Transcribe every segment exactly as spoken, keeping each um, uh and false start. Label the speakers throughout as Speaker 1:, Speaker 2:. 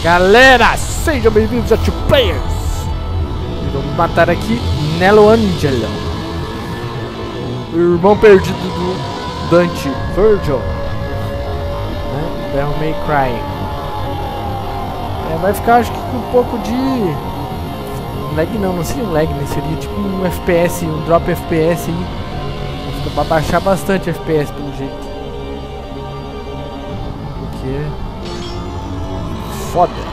Speaker 1: galera, sejam bem-vindos a Two Players. Vamos matar aqui Nelo Angelo, o irmão perdido do Dante Virgil, né? Devil May Cry. É, vai ficar, acho que com um pouco de lag, não, não seria um lag, né? Seria tipo um F P S, um drop F P S aí. Vai baixar bastante F P S pelo jeito. Porque foda.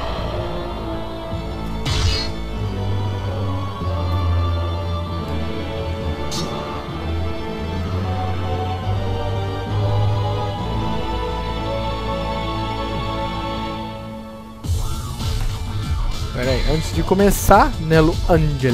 Speaker 1: Pera aí, antes de começar, Nelo Angelo.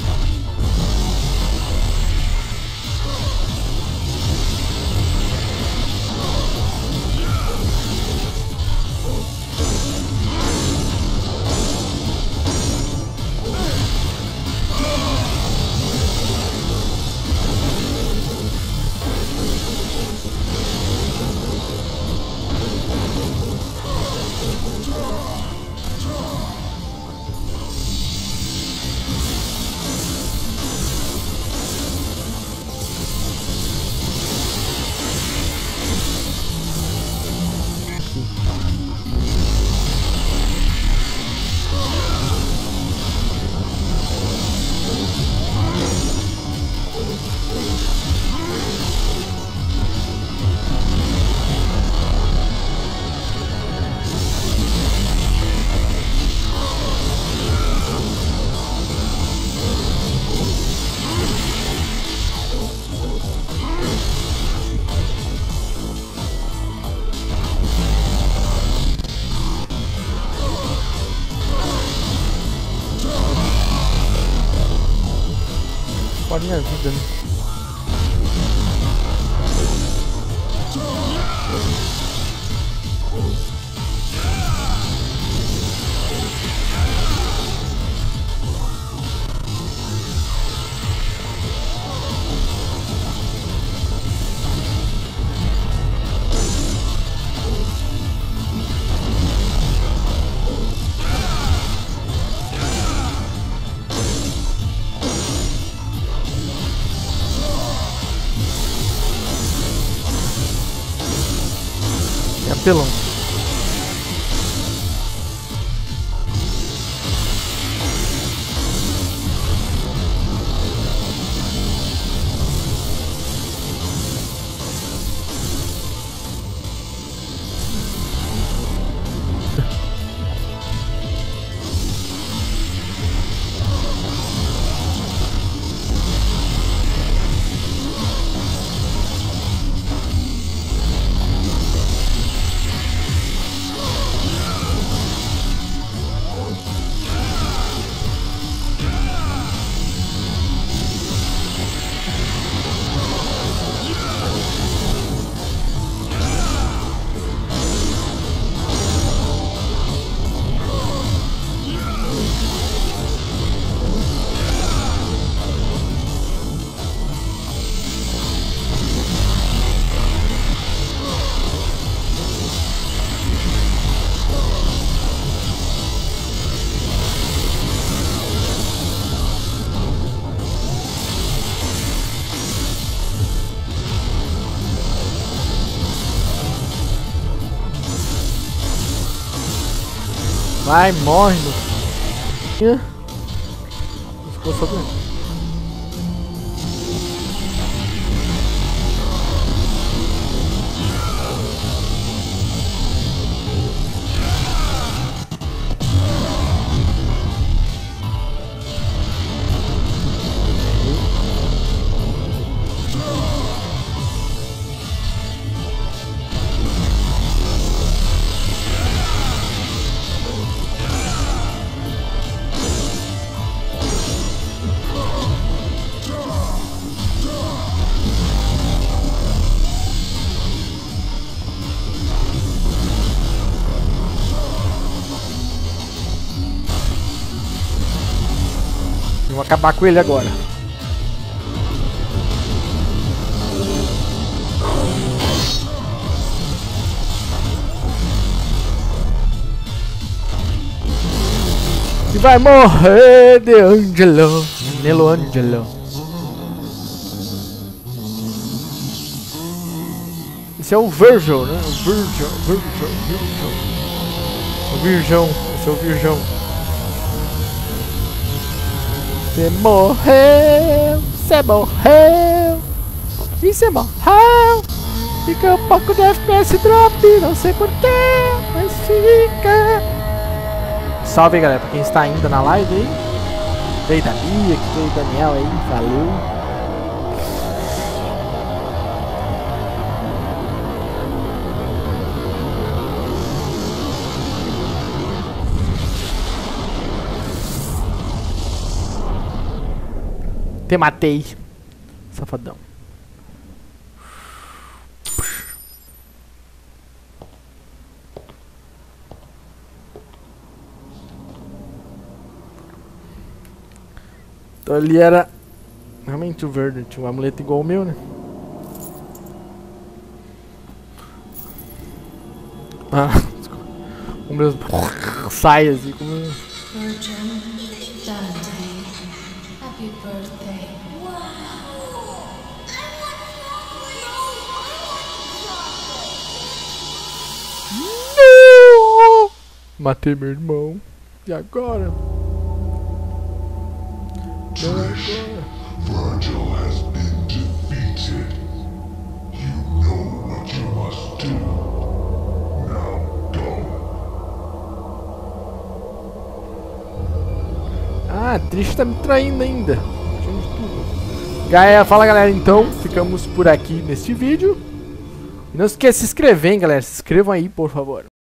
Speaker 1: Olha a minha vida, né? É apelão. Vai, morre, meu. Ficou só doendo. Vou acabar com ele agora. E vai morrer de Angelo. Nelo Angelo. Esse é o Virgil, né? O Virgil, Virgil, Virgil. O Virgão, esse é o Virgão. Você morreu, você morreu. E você morreu. Fica um pouco de F P S drop, não sei porquê, mas fica. Salve aí, galera, pra quem está ainda na live aí. Veio da Bia, que veio o Daniel aí, valeu. Te matei, safadão. Então ali era realmente o verde, tinha um amuleto igual o meu, né? Ah, desculpa. O meu sai assim como...
Speaker 2: Virgin Dante, happy birthday.
Speaker 1: Não! Matei meu irmão. E agora?
Speaker 3: Trish, Virgil has been defeated. You know what you must do. Now go.
Speaker 1: Ah, Trish tá me traindo ainda. Gaia, fala galera, então ficamos por aqui neste vídeo. E não esqueça de se inscrever, hein, galera. Se inscrevam aí, por favor.